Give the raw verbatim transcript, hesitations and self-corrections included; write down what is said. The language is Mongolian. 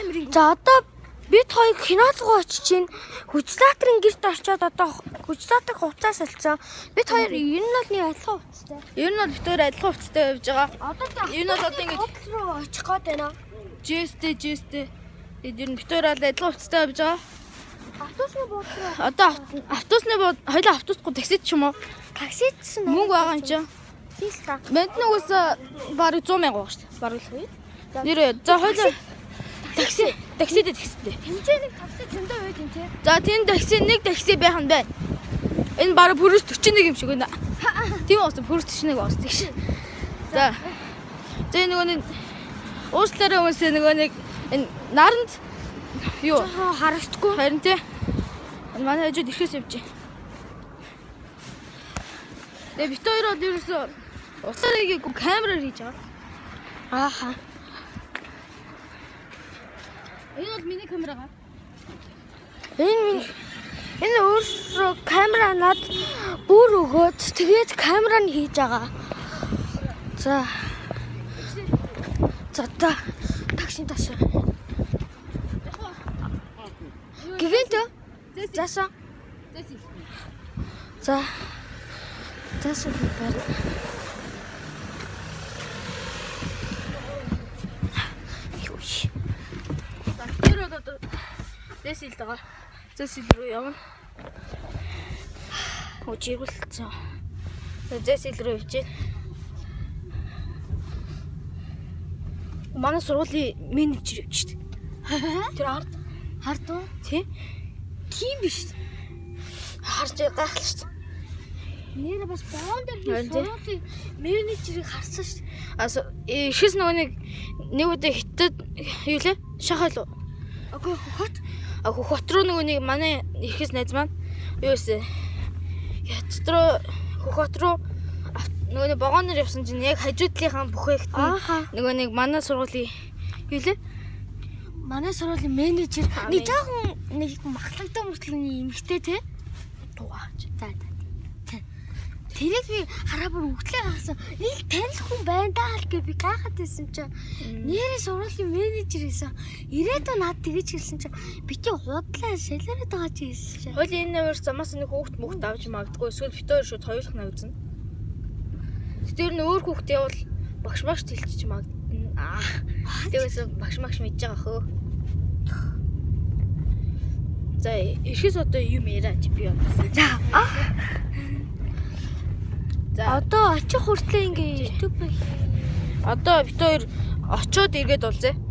За одоо бид хоёр кино руу очиж чинь Хүчлаатрын гэрт очиод одоо Хүчлаатар хувцас олцсон. Бид хоёр ер нь бол нэг адилхан хувцастай. Ер нь бол бид хоёр адилхан хувцастай явж байгаа. Одоо ер нь бол одоо ингэж хувцас руу очих гээд байна. Жэстэй жэстэй. Тэгээд ер нь бид хоёр бол адилхан хувцастай явж байгаа. Автобусны буудлаа. Одоо автобусны бууд хоёлаа автобусгүй таксид ч юм уу? Таксид ч мөнгө байгаа юм чинь. Тийм л та. Мэднэгээс бараг сто мянга байгаа шүү дээ. Бараг л. Нэр за хоёлаа такси таксид таксид. Тэмцээ нэг такси зөндөө байд юм тий. За тийм такси нэг такси байх нь байна. Энэ бараг пүрс forty one юм шиг байна. Тийм уу пүрс forty one бас тийш. За. За нөгөө нэг ууслаараа хүмүүсээ нөгөө нэг энэ наранд юу харагдахгүй. Харин тий. Манай хажууд ирэхээс явж байна. Тэгээ бит хоёр бол ерөөсөө уцаараа хийгээгүй камераар хийж байгаа. Ааха. Энэ бол миний камерага. Энэ энэ өөрөө камера над бүр өгөөд тэгээд камера нь хийж байгаа. За. За та такси тасаа. Гэгэнт. Заса. За. Заса бэр. Юуш. Тэр одоо дэсил дага. Дэсил рүү явна. Өчигүүлсэн. Дэсил рүү явж байна. Манай сургуулийн менежер явж штэ. Тэр ард Хард уу? тий? Тийм биш. Харж гайхал штэ. Нэр бас баундер би сургуулийн менежерийг харсан штэ. А ихэс нөгөө нэг нэг удаа хятад юу лээ? Шахал уу? Окей, хот. А хот руу нөгөө нэг манай ихэс найз маань юу вэ? Хятад руу хот руу нөгөө нэг вагоноор явсан чинь яг хажуудлынхаа бүхээгт нөгөө нэг манай сургуулийн юу лээ? Манай сургуулийн менежер нэг жоохон нэг махлагтай мөртлөний эмэгтэй те. Тугаач. За за. Тэрийг би хараа бүр өгтлээ хагасан. Нэг танил хүн байна даа л гэ би гайхаад байсан чинь нэрээ сургуулийн менежер байсан. Ирээдүйн над тэгэж хэлсэн чинь бити худлаа шалараад байгаа ч хэлсэн чинь. Хойл энэ нээр замаас нэг хүүхд мөхт авч магадгүй эсвэл бит хоёр шууд хоёулах нь үзнэ. Тэр нь өөр хүүхд явал багш багш тэлчих магадгүй. Аа. Тэгээс багш багш мэдж байгаа хөө. За ихэс одоо юм яриач би явсан. За. За одоо очих хүртлээ ингээ YouTube. Одоо бит хоёр очиод иргэд болзээ.